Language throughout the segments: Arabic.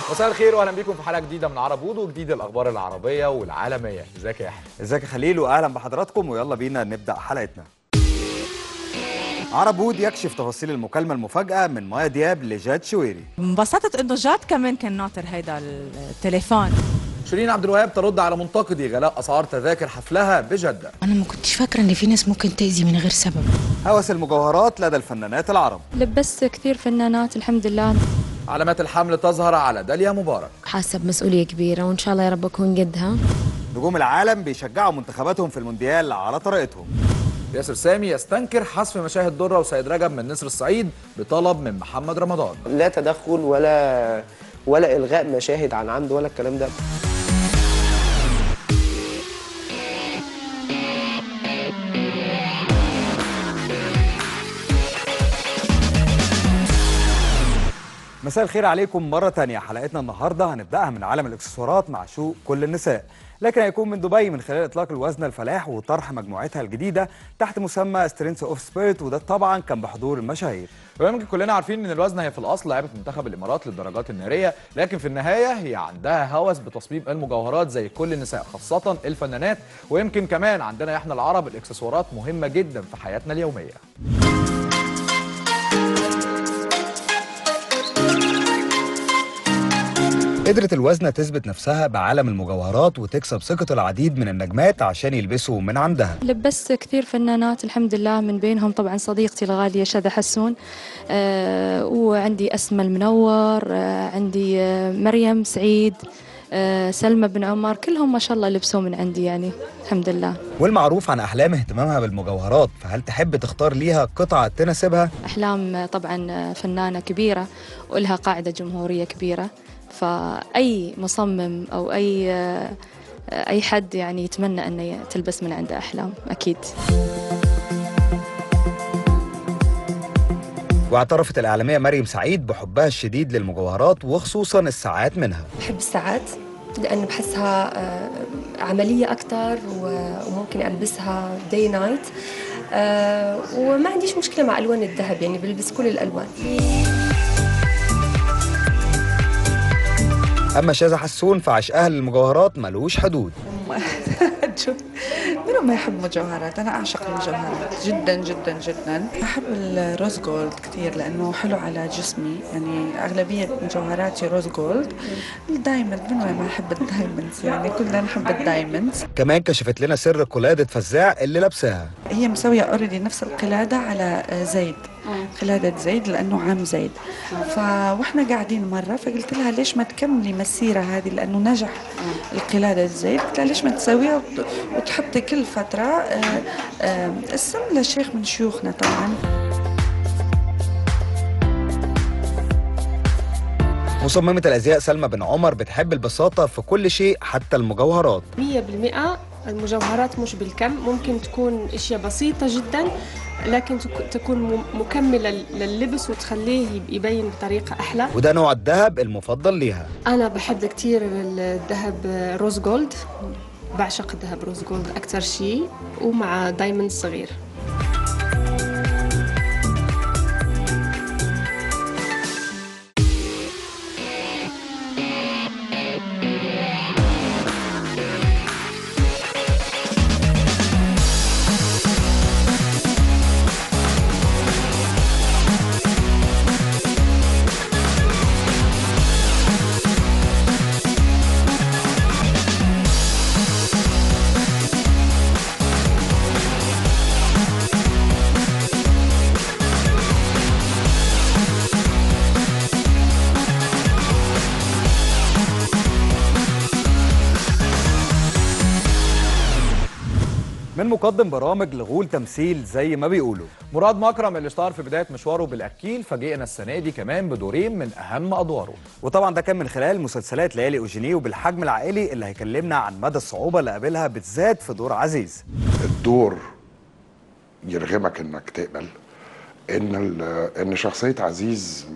مساء الخير واهلا بيكم في حلقه جديده من عرب وود وجديد الاخبار العربيه والعالميه. ازيك يا احمد؟ ازيك يا خليل واهلا بحضراتكم ويلا بينا نبدا حلقتنا. عرب وود يكشف تفاصيل المكالمه المفاجاه من مايا دياب لجاد شويري. انبسطت انه جاد كمان كان ناطر هيدا التليفون. شيرين عبد الوهاب ترد على منتقدي غلاء اسعار تذاكر حفلها بجده. أنا ما كنتش فاكرة إن في ناس ممكن تأذي من غير سبب. هوس المجوهرات لدى الفنانات العرب. لبست كثير فنانات الحمد لله. علامات الحمل تظهر على داليا مبارك. حاسة بمسؤولية كبيرة وإن شاء الله يا رب أكون قدها. نجوم العالم بيشجعوا منتخباتهم في المونديال على طريقتهم. ياسر سامي يستنكر حذف مشاهد درة وسيد رجب من نسر الصعيد بطلب من محمد رمضان. لا تدخل ولا إلغاء مشاهد عن عمد ولا الكلام ده. مساء الخير عليكم مرة تانية. حلقتنا النهاردة هنبدأها من عالم الإكسسوارات مع شو كل النساء، لكن هيكون من دبي من خلال إطلاق الوزنة الفلاح وطرح مجموعتها الجديدة تحت مسمى سترينث اوف سبيريت، وده طبعا كان بحضور المشاهير. ويمكن كلنا عارفين ان الوزنه هي في الاصل لعبه منتخب الامارات للدراجات الناريه، لكن في النهايه هي عندها هوس بتصميم المجوهرات زي كل النساء خاصه الفنانات، ويمكن كمان عندنا احنا العرب الاكسسوارات مهمه جدا في حياتنا اليوميه. قدرت الوزنة تثبت نفسها بعالم المجوهرات وتكسب ثقة العديد من النجمات عشان يلبسوا من عندها. لبست كثير فنانات الحمد لله، من بينهم طبعا صديقتي الغالية شذى حسون، وعندي أسماء المنور، عندي مريم سعيد، سلمى بن عمر، كلهم ما شاء الله لبسوا من عندي يعني الحمد لله. والمعروف عن أحلام اهتمامها بالمجوهرات، فهل تحب تختار ليها قطعة تناسبها؟ أحلام طبعا فنانة كبيرة ولها قاعدة جمهورية كبيرة، فأي مصمم أو أي حد يعني يتمنى أنه تلبس من عنده أحلام أكيد. واعترفت الإعلامية مريم سعيد بحبها الشديد للمجوهرات وخصوصا الساعات منها. بحب الساعات لأنه بحسها عملية أكتر وممكن ألبسها داي نايت، وما عنديش مشكلة مع ألوان الذهب، يعني بلبس كل الألوان. أما شذى حسون فعشقها للمجوهرات ملوش حدود. منو ما يحب مجوهرات؟ أنا أعشق المجوهرات جدا جدا جدا. أحب الروز جولد كثير لأنه حلو على جسمي، يعني أغلبية مجوهراتي روز جولد. الدايموند، منو ما يحب الدايموندز؟ يعني كلنا نحب الدايموندز. كمان كشفت لنا سر قلادة فزاع اللي لابساها. هي مسوية أوريدي نفس القلادة على زيد، قلادة زيد لأنه عام زيد. فوإحنا قاعدين مرة فقلت لها ليش ما تكملي مسيرة هذه لأنه نجح القلادة زيد، قلت لها ليش ما تسويها وتحطي كل فترة اسم لشيخ من شيوخنا. طبعا مصممة الأزياء سلمى بن عمر بتحب البساطة في كل شيء حتى المجوهرات. 100% المجوهرات مش بالكم، ممكن تكون أشياء بسيطة جدا لكن تكون مكملة لللبس وتخليه يبين بطريقة أحلى. وده نوع الذهب المفضل ليها. أنا بحب كتير الذهب روز جولد، بعشق الذهب روز جولد أكتر شيء، ومع دايموند صغير. من مقدم برامج لغول تمثيل زي ما بيقولوا. مراد مكرم اللي اشتهر في بدايه مشواره بالاكيل فاجئنا السنه دي كمان بدورين من اهم ادواره، وطبعا ده كان من خلال مسلسلات ليالي اوجينيه وبالحجم العائلي اللي هيكلمنا عن مدى الصعوبه اللي قابلها بالذات في دور عزيز. الدور يرغمك انك تقبل ان شخصيه عزيز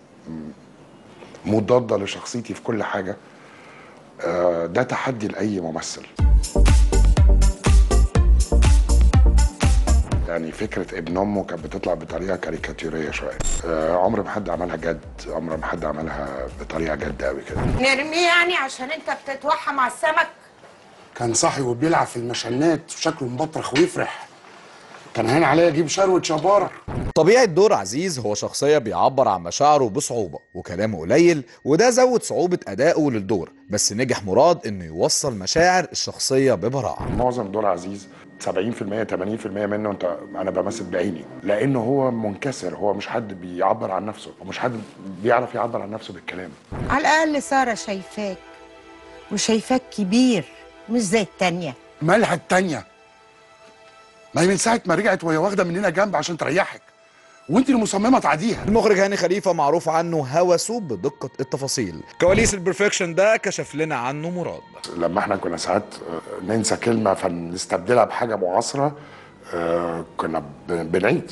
مضاده لشخصيتي في كل حاجه. ده تحدي لاي ممثل. يعني فكره ابن امه كانت بتطلع بطريقه كاريكاتيريه شويه. عمر ما حد عملها جد، عمر ما حد عملها بطريقه جد قوي كده. نرميه يعني عشان انت بتتوحم على السمك؟ كان صاحي وبيلعب في المشنات وشكله مبطرخ ويفرح، كان هين عليا اجيب شروه شباره. طبيعة دور عزيز هو شخصية بيعبر عن مشاعره بصعوبة وكلامه قليل، وده زود صعوبة أدائه للدور، بس نجح مراد إنه يوصل مشاعر الشخصية ببراعة. معظم دور عزيز 70% 80% منه انا بمثل بعيني، لانه هو منكسر، هو مش حد بيعبر عن نفسه، ومش حد بيعرف يعبر عن نفسه بالكلام. على الاقل ساره شايفاك وشايفاك كبير مش زي التانيه. مالها التانيه؟ ما هي من ساعه ما رجعت وهي واخده مننا جنب عشان تريحك، وانت اللي مصممه تعديها. المخرج هاني خليفه معروف عنه هوسه بدقه التفاصيل. كواليس البرفكشن ده كشف لنا عنه مراد. لما احنا كنا ساعات ننسى كلمه فنستبدلها بحاجه معاصره، كنا بنعيد.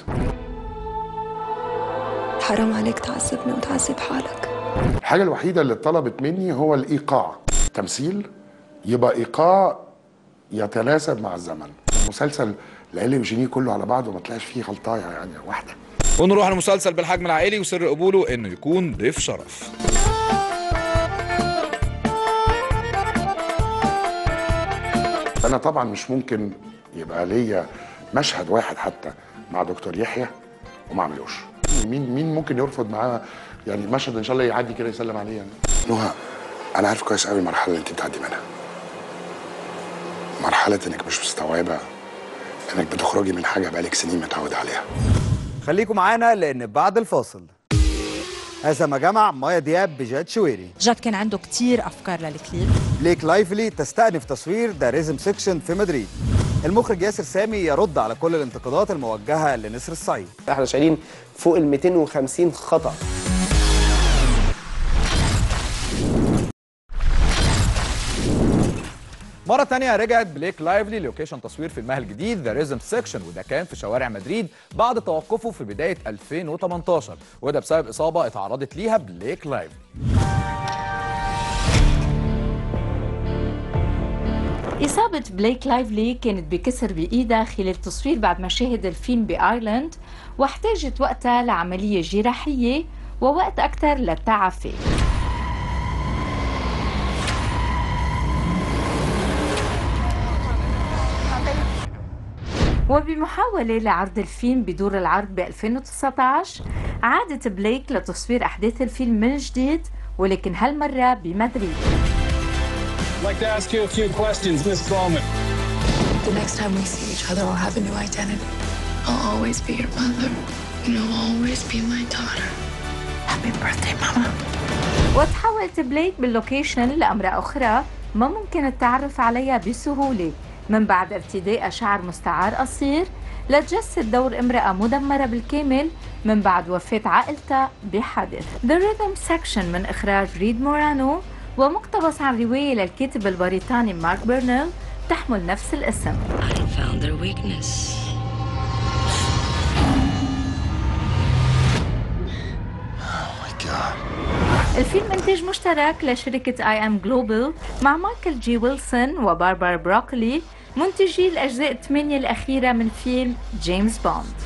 حرام عليك تعذبني وتعذب حالك. الحاجه الوحيده اللي طلبت مني هو الايقاع، تمثيل يبقى ايقاع يتناسب مع الزمن. المسلسل ليالي وجيني كله على بعضه ما طلعش فيه غلطايه يعني واحده. ونروح لمسلسل بالحجم العائلي وسر قبوله انه يكون ضيف شرف. انا طبعا مش ممكن يبقى ليا مشهد واحد حتى مع دكتور يحيى وما اعملوش. مين ممكن يرفض معاه يعني مشهد ان شاء الله يعدي كده يسلم عليه يعني. نهى، انا عارف كويس قوي المرحله اللي انت بتعدي منها، مرحله انك مش مستوعبه انك بتخرجي من حاجه بقالك سنين متعوده عليها. خليكم معانا لان بعد الفاصل هذا ما جمع مايا دياب بجاد شويري. جاد كان عنده كتير افكار للكليب. بليك لايفلي تستأنف تصوير ذا ريزم سيكشن في مدريد. المخرج ياسر سامي يرد على كل الانتقادات الموجهه لنسر الصعيد. احنا شايلين فوق ال 250 خطأ. مرة تانية رجعت بليك لايفلي لوكيشن تصوير فيلمها الجديد ذا ريزم سيكشن، وده كان في شوارع مدريد بعد توقفه في بداية 2018، وده بسبب إصابة اتعرضت ليها بليك لايفلي. إصابة بليك لايفلي كانت بكسر بإيدها خلال التصوير بعد مشاهد الفيلم بآيرلند، واحتاجت وقتها لعملية جراحية ووقت أكثر للتعافي. وبمحاولة لعرض الفيلم بدور العرض ب 2019 عادت بليك لتصوير أحداث الفيلم من جديد، ولكن هالمرة بمدريد. I'd like to ask you a few questions, Miss Bowman. The next time we see each other, I'll have a new identity. I'll always be your mother. You'll always be my daughter. Happy birthday, Mama. وتحولت بليك باللوكيشن لأمرأة أخرى ما ممكن التعرف عليها بسهولة، من بعد ارتداء شعر مستعار قصير لتجسد دور امرأة مدمرة بالكامل من بعد وفاة عائلتها بحادث. The Rhythm Section من إخراج ريد مورانو، ومقتبس عن رواية للكاتب البريطاني مارك بيرنيل تحمل نفس الاسم. I found their weakness. Oh my God. الفيلم إنتاج مشترك لشركة I Am Global مع مايكل جي ويلسون وباربارا بروكلي، منتجي الأجزاء 8 الأخيرة من فيلم جيمس بوند.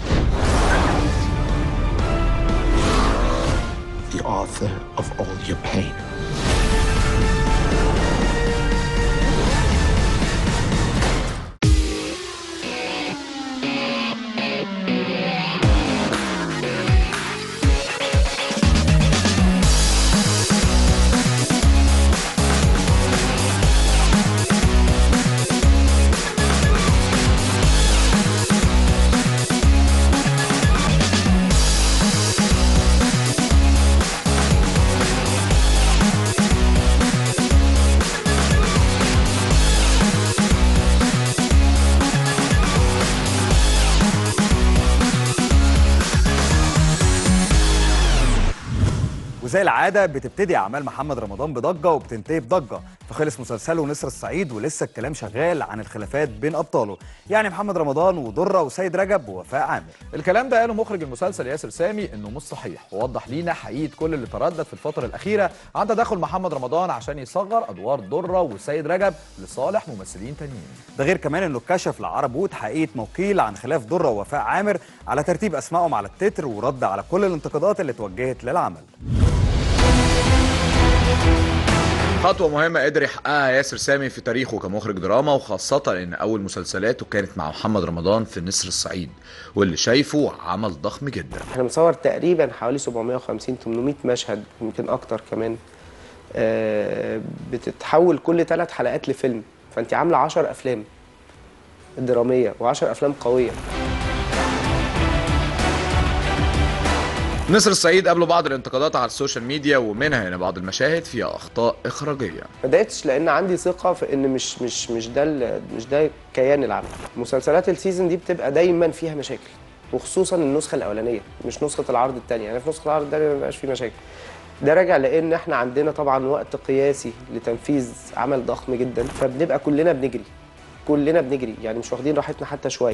The author of all your pain. وزي العاده بتبتدي اعمال محمد رمضان بضجه وبتنتهي بضجه، فخلص مسلسله نسر الصعيد ولسه الكلام شغال عن الخلافات بين ابطاله، يعني محمد رمضان ودره وسيد رجب ووفاء عامر. الكلام ده قاله مخرج المسلسل ياسر سامي انه مش صحيح، ووضح لينا حقيقه كل اللي تردد في الفتره الاخيره عن تدخل محمد رمضان عشان يصغر ادوار دره وسيد رجب لصالح ممثلين تانيين. ده غير كمان انه كشف لعرب وود حقيقه موكيل عن خلاف دره ووفاء عامر على ترتيب اسمائهم على التتر، ورد على كل الانتقادات اللي توجهت للعمل. خطوة مهمة قدر يحققها ياسر سامي في تاريخه كمخرج دراما، وخاصة ان اول مسلسلاته كانت مع محمد رمضان في نسر الصعيد، واللي شايفه عمل ضخم جدا. احنا مصور تقريبا حوالي 750-800 مشهد، يمكن اكتر كمان. بتتحول كل 3 حلقات لفيلم، فانت عاملة 10 افلام درامية و10 افلام قوية. نسر الصعيد قابلوا بعض الانتقادات على السوشيال ميديا، ومنها ان بعض المشاهد فيها اخطاء اخراجيه. ما ضايقتش لان عندي ثقه في ان مش ده كيان العمل. مسلسلات السيزون دي بتبقى دايما فيها مشاكل، وخصوصا النسخه الاولانيه مش نسخه العرض الثانيه. يعني في نسخه العرض الثانيه ما بيبقاش فيه مشاكل. ده راجع لان احنا عندنا طبعا وقت قياسي لتنفيذ عمل ضخم جدا، فبنبقى كلنا بنجري يعني مش واخدين راحتنا حتى شويه.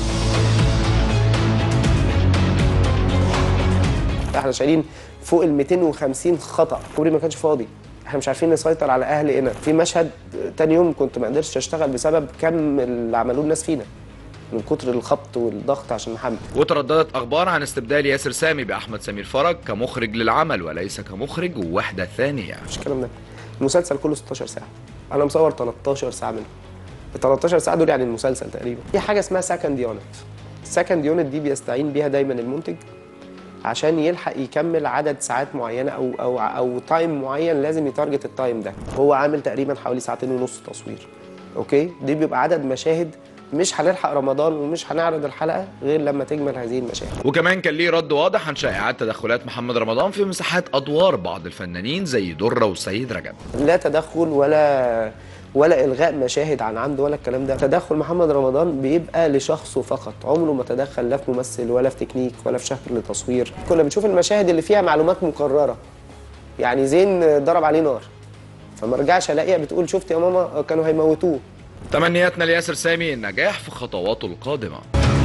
احنا شايلين فوق ال 250 خطأ، كوبري ما كانش فاضي، احنا مش عارفين نسيطر على اهل هنا. في مشهد تاني يوم كنت ما قدرتش اشتغل بسبب كم اللي عملوه الناس فينا من كتر الخبط والضغط عشان نحمل. وترددت اخبار عن استبدال ياسر سامي باحمد سمير فرج كمخرج للعمل وليس كمخرج ووحده ثانيه. مش الكلام ده، المسلسل كله 16 ساعه، انا مصور 13 ساعه منه. ال 13 ساعه دول يعني المسلسل تقريبا. في حاجه اسمها سكند يونت. السكند يونت دي بيستعين بيها دايما المنتج عشان يلحق يكمل عدد ساعات معينه او تايم معين، لازم يتارجت التايم ده. هو عامل تقريبا حوالي 2.5 ساعة تصوير. اوكي، دي بيبقى عدد مشاهد مش هنلحق رمضان ومش هنعرض الحلقه غير لما تكمل هذه المشاهد. وكمان كان ليه رد واضح عن شائعات تدخلات محمد رمضان في مساحات ادوار بعض الفنانين زي دره وسيد رجب. لا تدخل ولا الغاء مشاهد عن عنده ولا الكلام ده. تدخل محمد رمضان بيبقى لشخصه فقط، عمره ما تدخل لا في ممثل ولا في تكنيك ولا في شكل تصوير. كنا بنشوف المشاهد اللي فيها معلومات مكرره، يعني زين ضرب عليه نار فما رجعش الاقيها بتقول شفت يا ماما كانوا هيموتوه. تمنياتنا لياسر سامي النجاح في خطواته القادمه.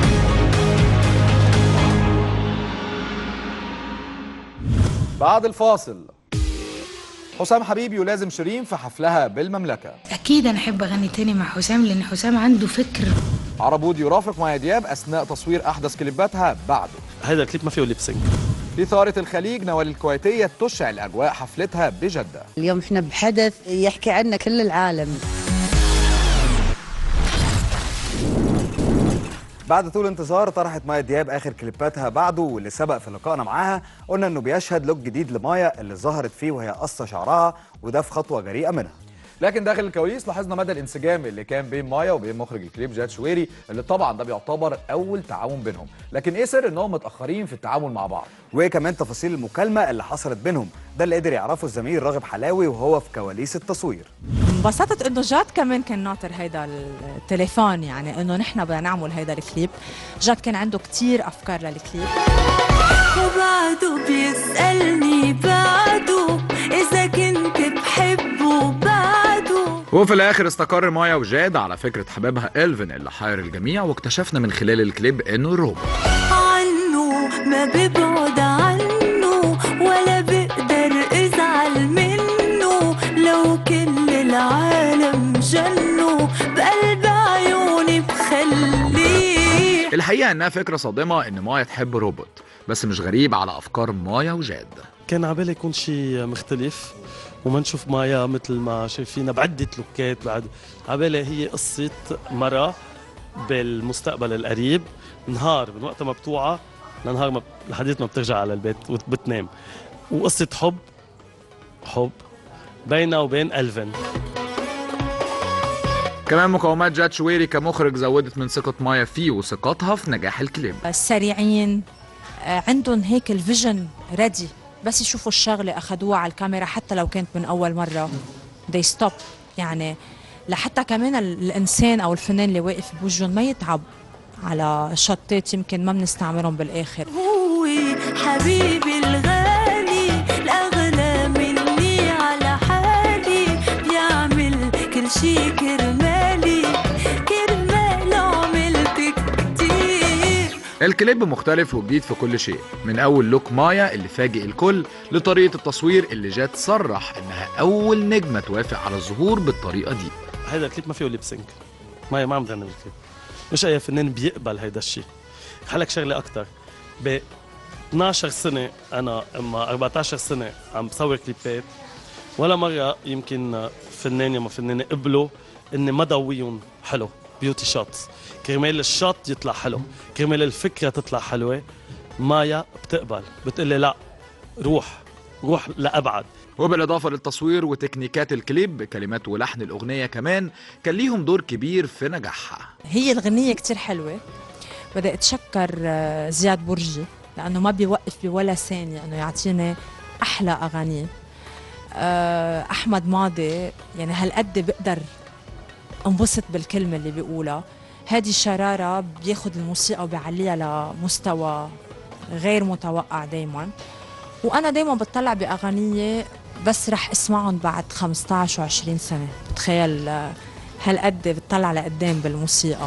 بعد الفاصل، حسام حبيب يلازم شيرين في حفلها بالمملكة. أكيد أنا أحب أغني تاني مع حسام لأن حسام عنده فكر. عرب وود يرافق مايا دياب أثناء تصوير أحدث كليباتها بعده. هذا الكليب ما فيه ليبسينج. في ثارة الخليج نوال الكويتية تشعل أجواء حفلتها بجدة. اليوم احنا بحدث يحكي عنه كل العالم. بعد طول انتظار طرحت مايا دياب اخر كليباتها بعده، واللي سبق في لقائنا معاها قلنا انه بيشهد لوك جديد لمايا اللي ظهرت فيه وهي قصه شعرها، وده في خطوه جريئه منها. لكن داخل الكواليس لاحظنا مدى الانسجام اللي كان بين مايا وبين مخرج الكليب جاد شويري، اللي طبعا ده بيعتبر اول تعاون بينهم، لكن ايه سر انهم متاخرين في التعامل مع بعض؟ وايه كمان تفاصيل المكالمه اللي حصلت بينهم؟ ده اللي قدر يعرفه الزميل راغب حلاوي وهو في كواليس التصوير. انبسطت انه جاد كمان كان ناطر هيدا التليفون، يعني انه نحن بدنا نعمل هيدا الكليب. جاد كان عنده كتير افكار للكليب، وبعده بيسألني بعده إذا كنت بحبه بعده. وفي الاخر استقر مايا وجاد على فكره حبيبها إلفين اللي حاير الجميع، واكتشفنا من خلال الكليب انه روبوت عنه ما ببعد عنه ولا بقدر ازعل منه، لو كل العالم جنه بقلب عيوني بخليه. الحقيقه انها فكره صادمه ان مايا تحب روبوت، بس مش غريب على افكار مايا وجاد. كان عبالي يكون شيء مختلف وما نشوف مايا مثل ما شايفينها بعدة لوكات. بعد عبالي هي قصة مرة بالمستقبل القريب، نهار من وقت ما بتوعى لنهار لحديث ما بترجع على البيت وبتنام، وقصة حب بينها وبين إلفين. كمان مقاومات جاد شويري كمخرج زودت من ثقة مايا فيه وثقتها في نجاح الكليب. سريعين، عندهم هيك الفيجن ريدي، بس يشوفوا الشغلة أخدوها على الكاميرا حتى لو كانت من أول مرة they stop، يعني لحتى كمان الإنسان أو الفنان اللي واقف بوجهن ما يتعب على شطات يمكن ما بنستعملهم بالآخر. هو حبيبي الغالي الكليب مختلف وجديد في كل شيء، من اول لوك مايا اللي فاجئ الكل لطريقه التصوير اللي جات تصرح انها اول نجمه توافق على الظهور بالطريقه دي. هيدا الكليب ما فيه ليب سينك، ما عم تعمل الكليب، مش اي فنان بيقبل هيدا الشيء. حلك شغله اكثر، ب 12 سنه انا اما 14 سنه عم بصور كليبات، ولا مره يمكن فنان يا فنانه قبلوا اني ما ضويهم حلو بيوتي شوتس، كرمال الشوت يطلع حلو، كرمال الفكره تطلع حلوه. مايا بتقبل، بتقلي لا روح لابعد. وبالاضافه للتصوير وتكنيكات الكليب، كلمات ولحن الاغنيه كمان كان ليهم دور كبير في نجاحها. هي الغنيه كتير حلوه، بدي اتشكر زياد برجي لانه ما بيوقف بولا ثانيه انه يعطيني احلى اغاني. احمد ماضي يعني هالقد بقدر انبسط بالكلمه اللي بيقولها. هادي شراره بياخد الموسيقى وبيعليها لمستوى غير متوقع دايما. وانا دايما بتطلع باغانيه بس رح اسمعهم بعد 15 و20 سنه. بتخيل هالقد بتطلع لقدام بالموسيقى.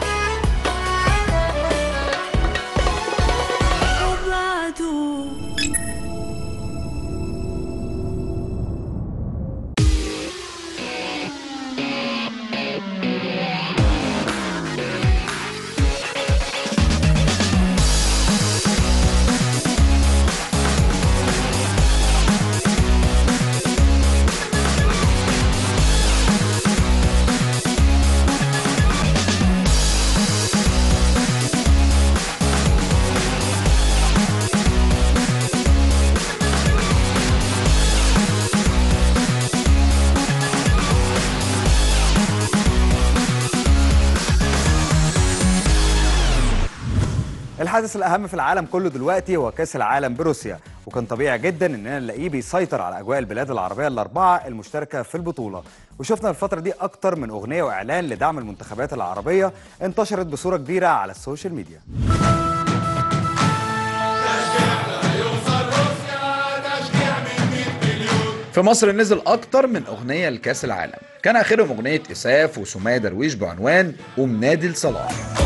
الحدث الأهم في العالم كله دلوقتي هو كأس العالم بروسيا، وكان طبيعي جدا إننا نلاقيه بيسيطر على أجواء البلاد العربية الأربعة المشتركة في البطولة. وشفنا الفترة دي أكتر من أغنية وإعلان لدعم المنتخبات العربية انتشرت بصورة كبيرة على السوشيال ميديا. في مصر نزل أكتر من أغنية لكأس العالم، كان آخرهم أغنية إساف وسمية درويش بعنوان قوم نادي لصلاح.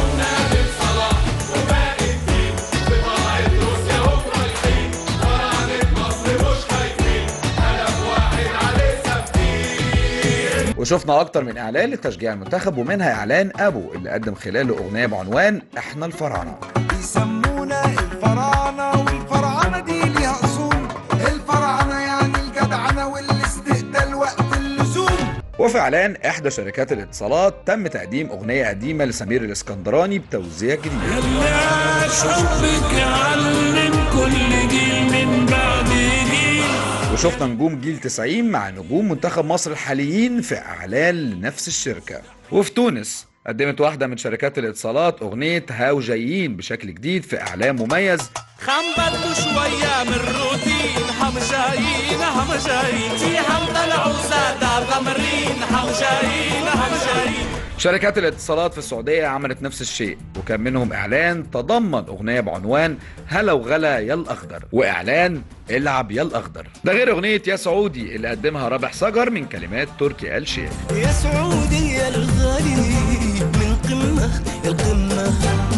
وشفنا أكتر من إعلان لتشجيع المنتخب، ومنها إعلان أبو اللي قدم خلاله أغنية بعنوان إحنا الفراعنة. بيسمونا الفراعنة والفراعنة دي ليها أصول، الفراعنة يعني الجدعنة والاستقتال وقت اللزوم. وفي إعلان إحدى شركات الاتصالات تم تقديم أغنية قديمة لسمير الإسكندراني بتوزيع جديد. خلاش حبك يعلم كل جيل من بعد جيل. وشفنا نجوم جيل 90 مع نجوم منتخب مصر الحاليين في إعلان لنفس الشركة. وفي تونس قدمت واحدة من شركات الاتصالات أغنية هاو جايين بشكل جديد في إعلان مميز. خنبلتوا شوية من الروتين، هم جايين في هم طلعوا سادة غمرين، هم جايين. شركات الاتصالات في السعودية عملت نفس الشيء، وكان منهم إعلان تضمن أغنية بعنوان هلا وغلا يا الأخضر، وإعلان العب يا الأخضر، ده غير أغنية يا سعودي اللي قدمها رابح صقر من كلمات تركي آل شيخ. يا سعودي يا الغالي من قمة القمة.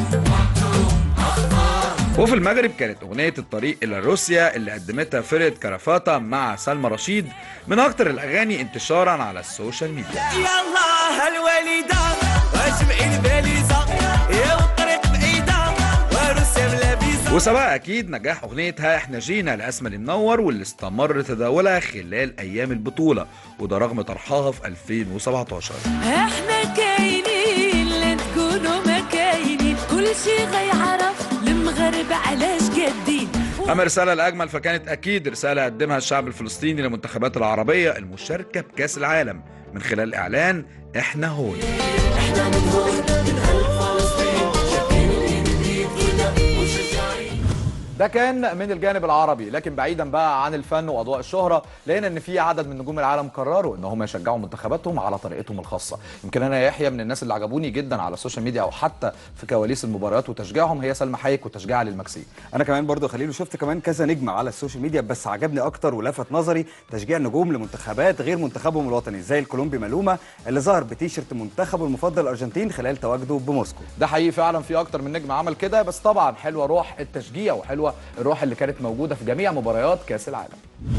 وفي المغرب كانت أغنية الطريق إلى روسيا اللي قدمتها فرقة كرافاتا مع سلمى رشيد من أكتر الأغاني انتشارا على السوشيال ميديا. يلا هالوالدة واجمعي الباليزة يا والطريق بعيدة وروسيا ملابسة. وسبق أكيد نجاح أغنية ها إحنا جينا لأسمى المنور واللي استمر تداولها خلال أيام البطولة، وده رغم طرحها في 2017. احنا كاينين لا تكونوا ما كاينين، كل شي غيعرف المغرب علاش قادين. أما الرسالة الأجمل فكانت أكيد رسالة قدمها الشعب الفلسطيني للمنتخبات العربية المشاركة بكأس العالم من خلال إعلان إحنا هون. احنا من هون من قلب فلسطين، شايفين الجديد كده وشجاعين. ده كان من الجانب العربي، لكن بعيدا بقى عن الفن واضواء الشهره، لقينا ان في عدد من نجوم العالم قرروا ان هم يشجعوا منتخباتهم على طريقتهم الخاصه. يمكن انا يحيى من الناس اللي عجبوني جدا على السوشيال ميديا او حتى في كواليس المباريات وتشجيعهم هي سلمى حايك وتشجيعها للمكسيك. انا كمان برضو خليل شفت كمان كذا نجم على السوشيال ميديا، بس عجبني اكتر ولفت نظري تشجيع نجوم لمنتخبات غير منتخبهم الوطني زي الكولومبي مالوما اللي ظهر بتيشيرت منتخبه المفضل الارجنتين خلال تواجده بموسكو. ده حقيقي فعلا في اكتر من نجم عمل كده، بس طبعا حلوه روح التشجيع وحلوه الروح اللي كانت موجوده في جميع مباريات كاس العالم.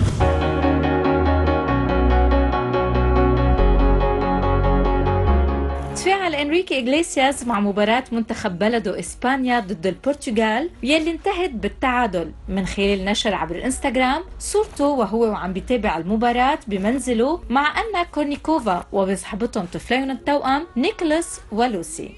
تفاعل انريكي إغليسياس مع مباراة منتخب بلده إسبانيا ضد البرتغال يلي انتهت بالتعادل من خلال نشر عبر الانستغرام صورته وهو وعم بيتابع المباراة بمنزله مع أنا كورنيكوفا وبصحبتهم طفلين التوأم نيكولاس ولوسي.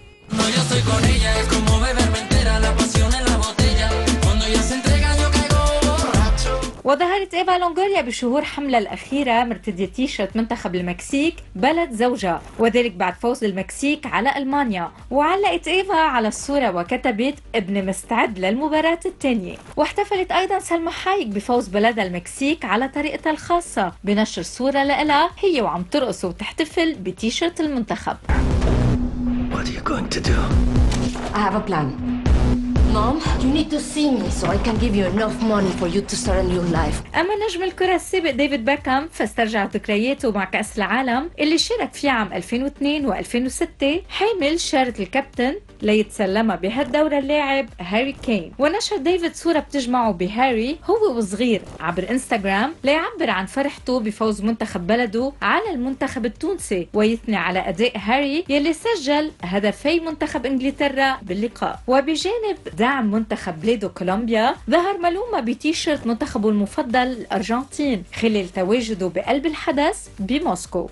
وظهرت إيفا لونغوريا بشهور حملة الأخيرة مرتدية تيشيرت منتخب المكسيك بلد زوجها، وذلك بعد فوز المكسيك على ألمانيا. وعلقت إيفا على الصورة وكتبت ابن مستعد للمباراة الثانية. واحتفلت أيضا سلمى حايك بفوز بلدها المكسيك على طريقتها الخاصة بنشر صورة لها هي وعم ترقص وتحتفل بتيشيرت المنتخب. What are you going to do? I have a plan. Mom, you need to see me so I can give you enough money for you to start a new life. أما نجم الكرة السابق ديفيد بيكهام فاسترجع ذكرياته مع كأس العالم اللي شارك فيه عام 2002 و2006 حامل شارة الكابتن ليتسلمها بهالدورة اللاعب هاري كين. ونشر ديفيد صورة بتجمعه بهاري هو وصغير عبر انستغرام ليعبر عن فرحته بفوز منتخب بلده على المنتخب التونسي ويثني على أداء هاري يلي سجل هدفي منتخب انجلترا باللقاء. وبجانب دعم منتخب بلاده كولومبيا ظهر مالوما بتيشيرت منتخبه المفضل الأرجنتين خلال تواجده بقلب الحدث بموسكو.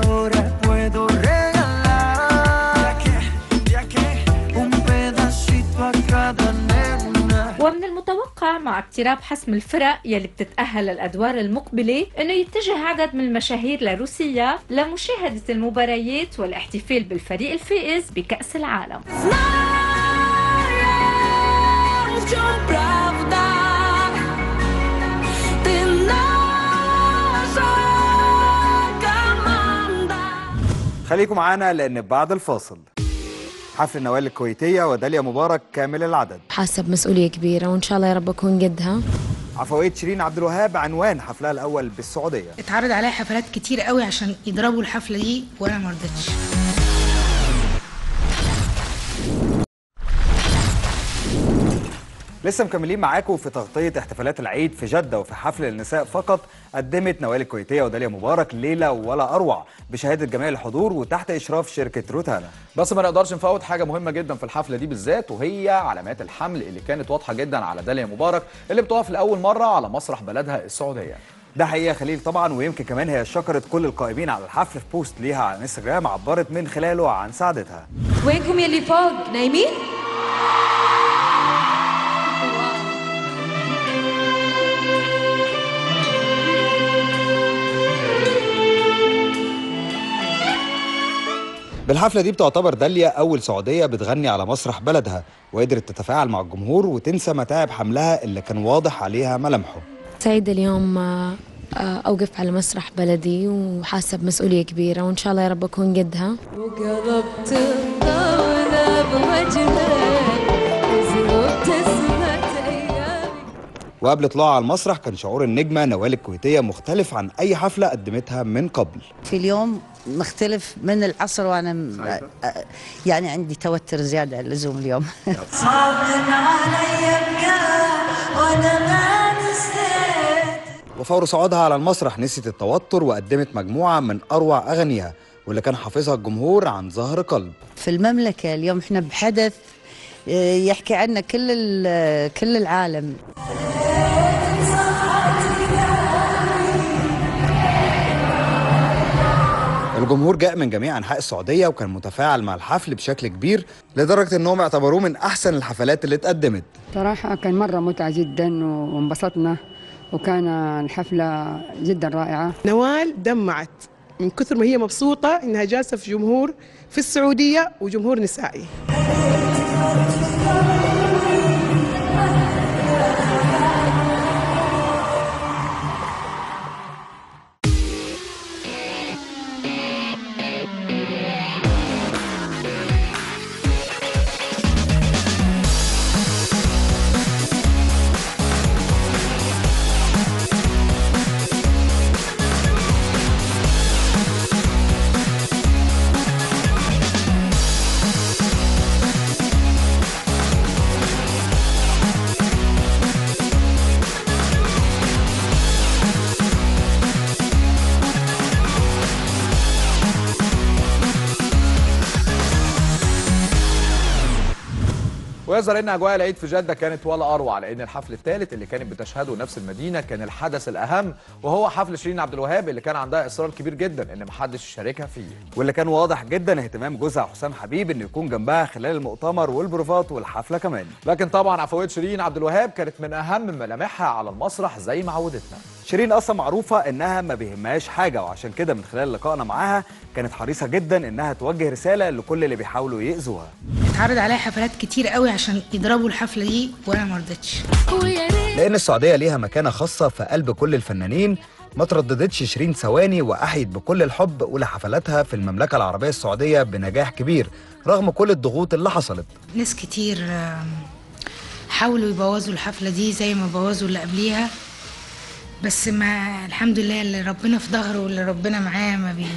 ومن المتوقع مع اقتراب حسم الفرق يلي بتتأهل للأدوار المقبلة أنه يتجه عدد من المشاهير لروسيا لمشاهدة المباريات والاحتفال بالفريق الفائز بكأس العالم. خليكم معانا لأن بعد الفاصل حفل نوال الكويتية وداليا مبارك كامل العدد. حاسة بمسؤولية كبيرة وإن شاء الله يا رب أكون قدها. عفوية شيرين عبد الوهاب عنوان حفلها الأول بالسعودية. اتعرض عليها حفلات كتير قوي عشان يضربوا الحفلة دي وأنا ما رضيتش. لسه مكملين معاكم في تغطية احتفالات العيد في جدة وفي حفل النساء فقط قدمت نوال الكويتية وداليا مبارك ليلة ولا أروع بشهادة جميع الحضور وتحت إشراف شركة روتانا. بس ما نقدرش نفوت حاجة مهمة جدا في الحفلة دي بالذات وهي علامات الحمل اللي كانت واضحة جدا على داليا مبارك اللي بتقف لأول مرة على مسرح بلدها السعودية. ده حقيقة خليل طبعا، ويمكن كمان هي شكرت كل القائمين على الحفل في بوست ليها على انستجرام عبرت من خلاله عن سعادتها. وينكم يلي فوق نايمين؟ بالحفلة دي بتعتبر داليا أول سعودية بتغني على مسرح بلدها وقدرت تتفاعل مع الجمهور وتنسى متاعب حملها اللي كان واضح عليها ملامحه. سعيدة اليوم أوقف على مسرح بلدي وحاسة بمسؤولية كبيرة وإن شاء الله يا رب أكون قدها. وقلبت الطاولة بوجهك وزربت اسمة أيامي. وقبل طلوعها على المسرح كان شعور النجمة نوال الكويتية مختلف عن أي حفلة قدمتها من قبل. في اليوم مختلف من العصر وأنا يعني عندي توتر زيادة عن اللزوم اليوم. صعبن علي وأنا ما نسيت. وفور صعودها على المسرح نسيت التوتر وقدمت مجموعة من أروع أغانيها واللي كان حافظها الجمهور عن ظهر قلب. في المملكة اليوم احنا بحدث يحكي عنا كل العالم. الجمهور جاء من جميع أنحاء السعودية وكان متفاعل مع الحفل بشكل كبير لدرجة أنهم اعتبروه من أحسن الحفلات اللي اتقدمت. صراحة كان مرة متعة جدا وانبسطنا وكان الحفلة جدا رائعة. نوال دمعت من كثر ما هي مبسوطة إنها جالسة في جمهور في السعودية وجمهور نسائي. ويظهر ان اجواء العيد في جده كانت ولا اروع، لان الحفل الثالث اللي كانت بتشهده نفس المدينه كان الحدث الاهم، وهو حفل شيرين عبد الوهاب اللي كان عندها اصرار كبير جدا ان محدش يشاركها فيه، واللي كان واضح جدا اهتمام جوزها حسام حبيب انه يكون جنبها خلال المؤتمر والبروفات والحفله كمان. لكن طبعا عفويه شيرين عبد الوهاب كانت من اهم ملامحها على المسرح زي ما عودتنا. شيرين اصلا معروفه انها ما بيهمهاش حاجه، وعشان كده من خلال لقائنا معاها كانت حريصه جدا انها توجه رساله لكل اللي بيحاولوا يأذوها. اتعرض عليا حفلات كتير قوي عشان يضربوا الحفله دي وانا ما رضيتش، لان السعوديه ليها مكانه خاصه في قلب كل الفنانين. ما ترددتش شيرين ثواني واحيت بكل الحب اولى حفلاتها في المملكه العربيه السعوديه بنجاح كبير رغم كل الضغوط اللي حصلت. ناس كتير حاولوا يبوظوا الحفله دي زي ما بوظوا اللي قبليها، بس ما الحمد لله اللي ربنا في ظهره واللي ربنا معاه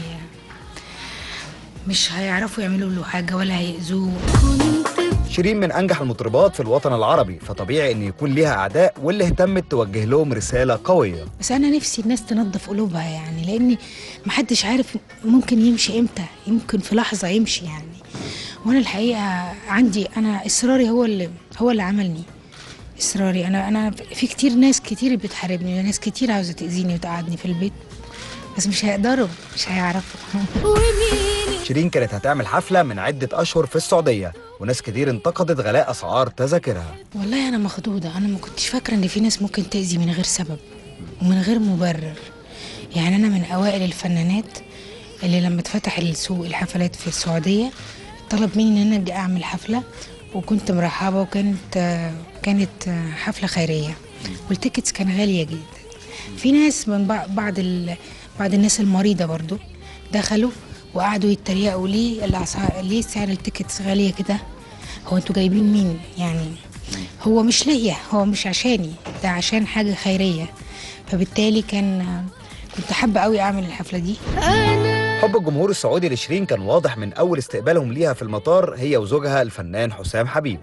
مش هيعرفوا يعملوا له حاجه ولا هيأذوه. شيرين من انجح المطربات في الوطن العربي، فطبيعي ان يكون ليها اعداء واللي اهتمت توجه لهم رساله قويه. بس انا نفسي الناس تنظف قلوبها يعني، لان محدش عارف ممكن يمشي امتى، يمكن في لحظه يمشي يعني. وانا الحقيقه عندي انا اصراري هو اللي عملني. اصراري انا في كتير ناس كتير بتحاربني، وناس كتير عاوزه تاذيني وتقعدني في البيت، بس مش هيقدروا، مش هيعرفوا. شيرين كانت هتعمل حفله من عده اشهر في السعوديه، وناس كتير انتقدت غلاء اسعار تذاكرها. والله انا مخضوضه، انا ما كنتش فاكره ان في ناس ممكن تاذي من غير سبب ومن غير مبرر. يعني انا من اوائل الفنانات اللي لما اتفتح السوق الحفلات في السعوديه طلب مني ان انا ابدا اعمل حفله، وكنت مرحبه، وكانت حفله خيريه، والتيكتس كان غاليه جدا. في ناس من بعض الناس المريضه برضو دخلوا وقعدوا يتريقوا ليه سعر التيكتس غاليه كده، هو انتوا جايبين مين يعني؟ هو مش ليا، هو مش عشاني، ده عشان حاجه خيريه. فبالتالي كنت حابه قوي اعمل الحفله دي. حب الجمهور السعودي لشيرين كان واضح من اول استقبالهم ليها في المطار هي وزوجها الفنان حسام حبيب.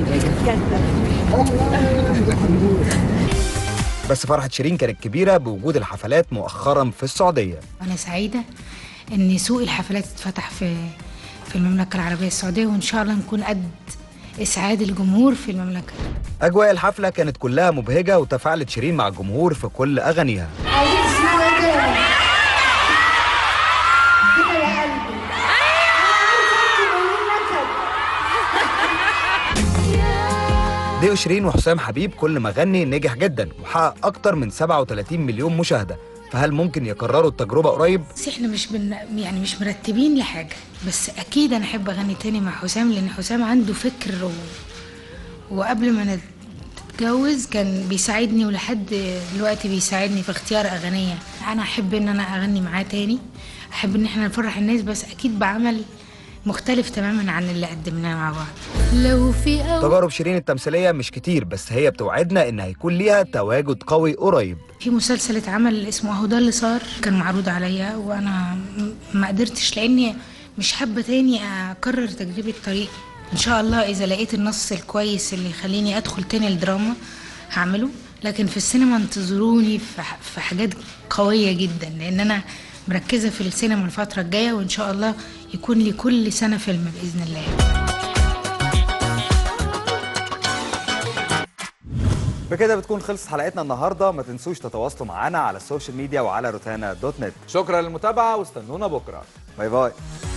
بس فرحة شيرين كانت كبيرة بوجود الحفلات مؤخرا في السعودية. أنا سعيدة إن سوق الحفلات اتفتح في المملكة العربية السعودية، وإن شاء الله نكون قد إسعاد الجمهور في المملكة. أجواء الحفلة كانت كلها مبهجة، وتفاعلت شيرين مع الجمهور في كل أغانيها. ديو شيرين وحسام حبيب كل ما غني نجح جدا وحقق أكتر من 37 مليون مشاهدة، فهل ممكن يكرروا التجربة قريب؟ بس احنا مش مرتبين لحاجة، بس أكيد أنا أحب أغني تاني مع حسام، لأن حسام عنده فكر وقبل ما نتجوز كان بيساعدني، ولحد دلوقتي بيساعدني في اختيار أغنية. أنا أحب إن أنا أغني معاه تاني، أحب إن احنا نفرح الناس، بس أكيد بعمل مختلف تماما عن اللي قدمناه مع بعض. لو في تجارب شيرين التمثيلية مش كتير، بس هي بتوعدنا إن هيكون ليها تواجد قوي قريب. في مسلسل اتعمل اسمه أهو ده اللي صار، كان معروض عليا وأنا ما قدرتش، لأني مش حابة تاني أكرر تجربة طريقي. إن شاء الله إذا لقيت النص الكويس اللي يخليني أدخل تاني الدراما هعمله، لكن في السينما انتظروني في حاجات قوية جدا، لأن أنا مركزة في السينما الفترة الجاية، وإن شاء الله يكون لي كل سنة فيلم بإذن الله. بكده بتكون خلصت حلقتنا النهارده، ما تنسوش تتواصلوا معنا على السوشيال ميديا وعلى روتانا.net. شكرا للمتابعة واستنونا بكرة. باي باي.